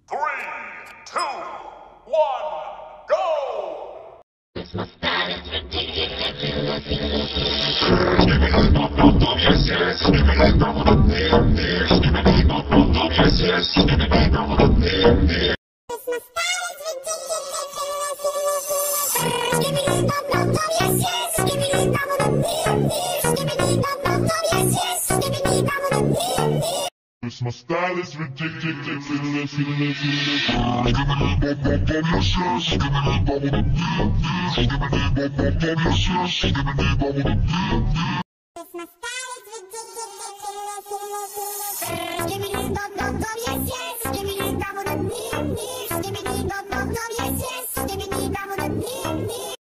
3, 2, 1, go! Christmas time is ridiculous. Christmas style is ridiculous.